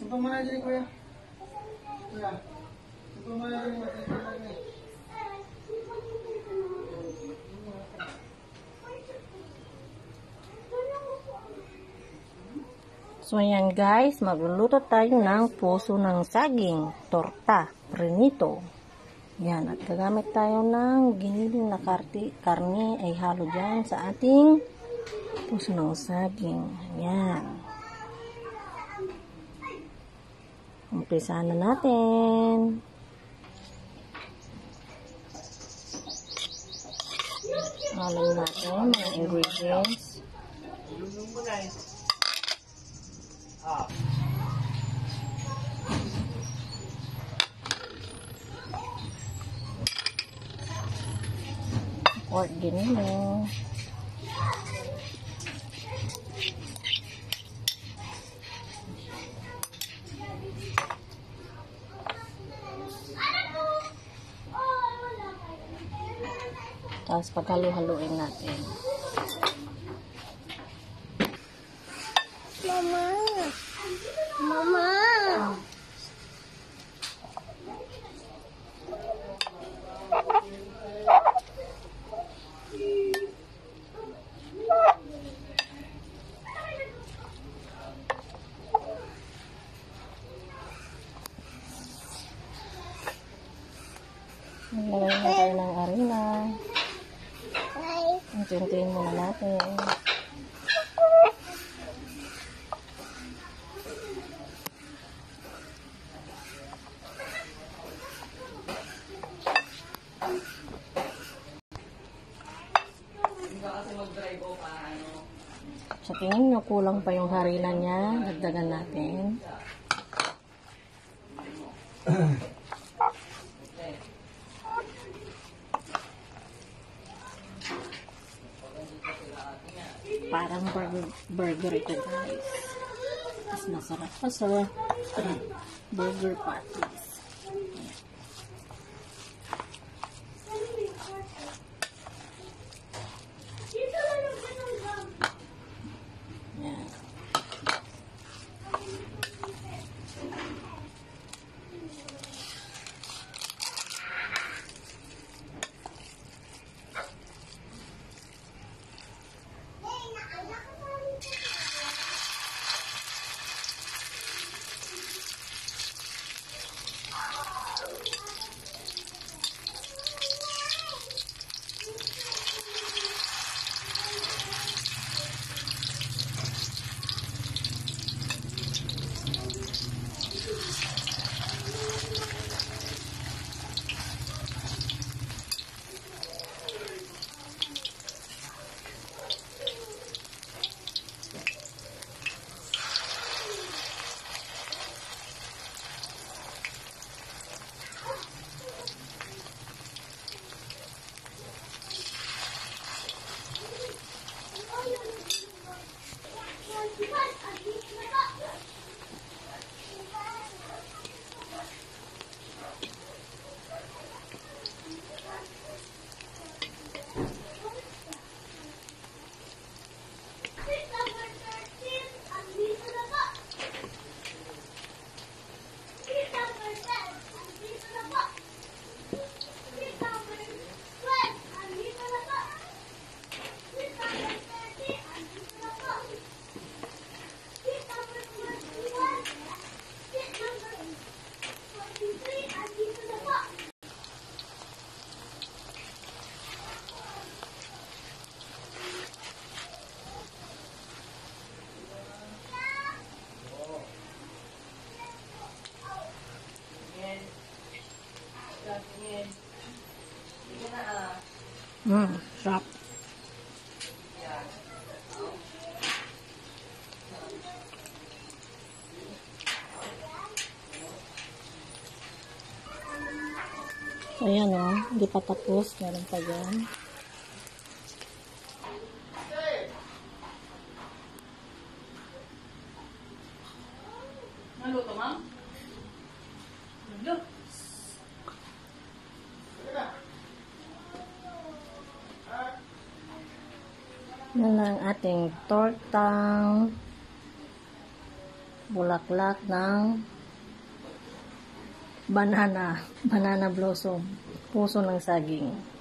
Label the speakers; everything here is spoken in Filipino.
Speaker 1: Sumpah mana aja nih kuya? Kuya, sumpah mana aja nih materi lagi?
Speaker 2: So yan guys, magluluto tayo ng puso ng saging, torta, prinito. Yan, at gagamit tayo ng giniling na karne ay halo dyan sa ating puso ng saging. Yan. Umpisahan na natin. Halo natin mga ingredients. Pork giniling. Tapos paghalo-haluin natin.
Speaker 3: Mama! Mama!
Speaker 2: Nilagay na tayo ng harina. Unti-untiin muna natin. Sa tingin nyo kulang pa yung harina niya, dagdagan natin. Parang burger ito guys. Mas masarap pa sa burger patties. Yan. Sarap. Ayan o, hindi pa tapos. Meron pa yan.
Speaker 4: Naluto, ma'am? Naluto.
Speaker 2: Yan ang ating tortang bulaklak ng banana blossom, puso ng saging.